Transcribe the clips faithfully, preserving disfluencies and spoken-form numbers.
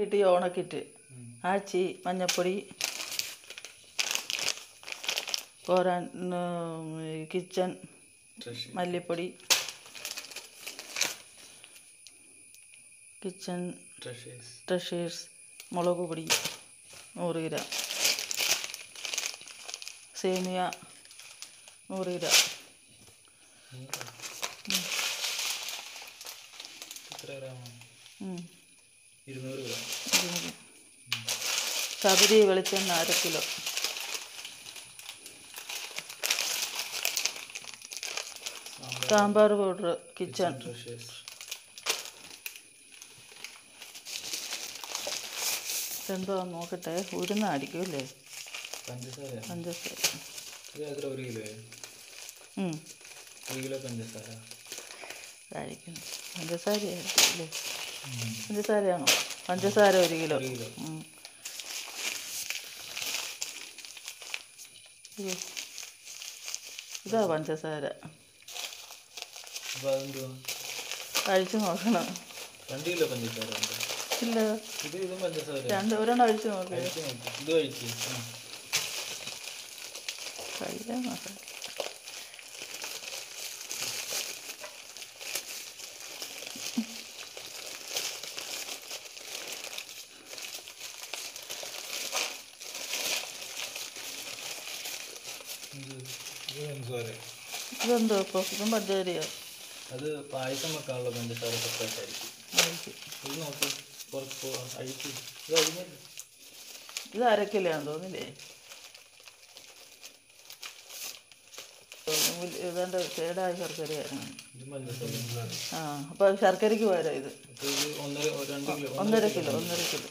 കിട്ടിയ ഓണക്കിറ്റ് ആച്ചി മഞ്ഞപ്പൊടി കോരാൻ കിച്ചൺ മല്ലിപ്പൊടി കിച്ചൺ ട്രഷേഴ്സ് മുളക് പൊടി നൂറ് ഗ്രാം സേമിയ നൂറ് ഗ്രാം ഇരുന്നൂറ് ഗ്രാം ചകിരി വെളിച്ചെണ്ണ അര കിലോ സാമ്പാർ പൗഡർ കിച്ചൺ എന്തോ നോക്കട്ടെ ഉഴുന്നായിരിക്കും അല്ലേ പഞ്ചസാര പഞ്ചസാര ഒരു കിലോ ഒരു കിലോ പഞ്ചസാര ആയിരിക്കും പഞ്ചസാര അല്ലേ പഞ്ചസാരയാണോ പഞ്ചസാര ഒരു കിലോ ഇതാ പഞ്ചസാര കഴിച്ചു നോക്കണം രണ്ട് കിലോ പഞ്ചസാര ഇല്ല ഇത് ഇതും പഞ്ചസാര രണ്ട് ഒരെണ്ണം കഴിച്ചു നോക്കാം ഇത് കഴിച്ച് കഴിക്കാൻ നോക്കാം ഇതെന്തോ ഇപ്പോൾ ഇതും പഞ്ചസാരയോ അത് പായസം വെക്കാനുള്ള പഞ്ചസാര സെപ്പറേറ്റ് ആയിരിക്കും ഇത് നോക്കി കുറച്ച് അഴിച്ച് ഇത് അഴിഞ്ഞില്ല ഇത് അരക്കില്ലാന്ന് തോന്നില്ലേ ഇതാണ്ട് കേടായ ശർക്കരയായിരുന്നു ആ അപ്പോൾ ശർക്കരയ്ക്ക് പോരാ ഇത് ഒന്നര കിലോ ഒന്നര കിലോ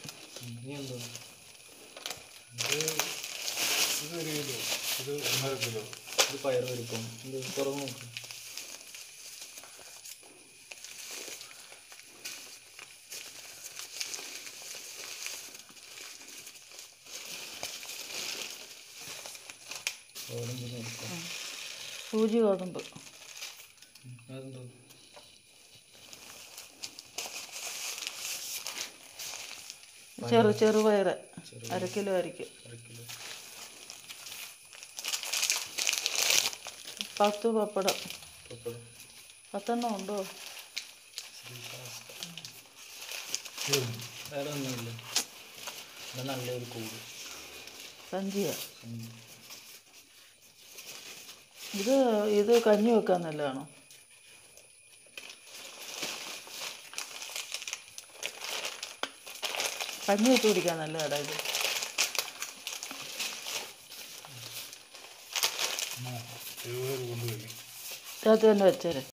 ഇത് പയർ വരിപ്പം ഇത് തുറന്ന് നോക്കും സൂചി ഗോതമ്പ് ചെറു ചെറുപയറ് അര കിലോ ആയിരിക്കും പത്ത് പപ്പടം പത്തെണ്ണം ഉണ്ടോ വേറെ ഒന്നുമില്ല നല്ലൊരു കൂട് സഞ്ചിയ ഇത് ഇത് കഞ്ഞി വെക്കാൻ നല്ലതാണോ കഞ്ഞി വെച്ച് കുടിക്കാൻ നല്ലതാടാ ഇത് ഇതിനകത്ത് തന്നെ വെച്ചേരെ